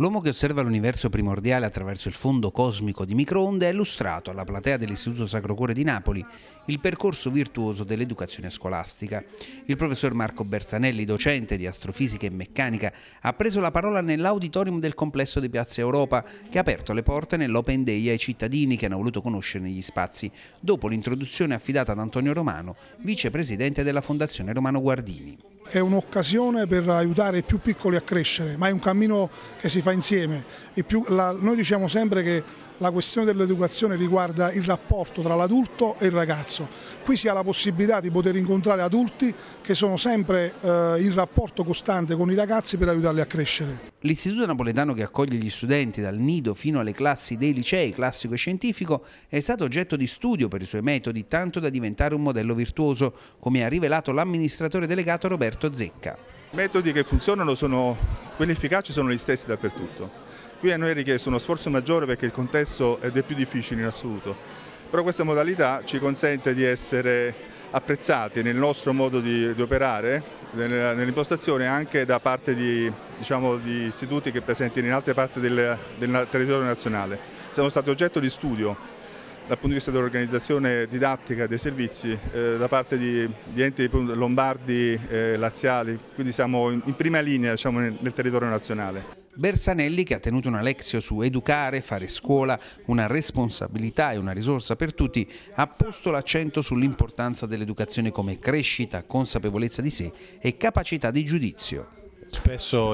L'uomo che osserva l'universo primordiale attraverso il fondo cosmico di microonde ha illustrato alla platea dell'Istituto Sacro Cuore di Napoli il percorso virtuoso dell'educazione scolastica. Il professor Marco Berzanelli, docente di astrofisica e meccanica, ha preso la parola nell'auditorium del complesso di Piazza Europa, che ha aperto le porte nell'Open Day ai cittadini che hanno voluto conoscerne gli spazi, dopo l'introduzione affidata ad Antonio Romano, vicepresidente della Fondazione Romano Guardini. È un'occasione per aiutare i più piccoli a crescere, ma è un cammino che si fa insieme. Noi diciamo sempre che la questione dell'educazione riguarda il rapporto tra l'adulto e il ragazzo. Qui si ha la possibilità di poter incontrare adulti che sono sempre in rapporto costante con i ragazzi per aiutarli a crescere. L'Istituto Napoletano, che accoglie gli studenti dal nido fino alle classi dei licei classico e scientifico, è stato oggetto di studio per i suoi metodi, tanto da diventare un modello virtuoso, come ha rivelato l'amministratore delegato Roberto Zecca. I metodi che funzionano, quelli efficaci, sono gli stessi dappertutto. Qui a noi è richiesto uno sforzo maggiore perché il contesto è dei più difficili in assoluto, però questa modalità ci consente di essere apprezzati nel nostro modo di operare, nell'impostazione anche da parte di istituti che presenti in altre parti del territorio nazionale. Siamo stati oggetto di studio dal punto di vista dell'organizzazione didattica dei servizi da parte di enti lombardi, laziali, quindi siamo in prima linea nel territorio nazionale. Berzanelli, che ha tenuto una lezione su educare, fare scuola, una responsabilità e una risorsa per tutti, ha posto l'accento sull'importanza dell'educazione come crescita, consapevolezza di sé e capacità di giudizio. Spesso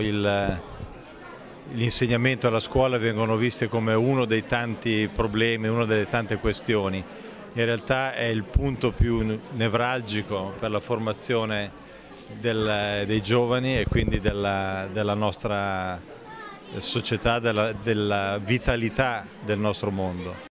l'insegnamento alla scuola vengono viste come uno dei tanti problemi, una delle tante questioni. In realtà è il punto più nevralgico per la formazione dei giovani e quindi della nostra società, della vitalità del nostro mondo.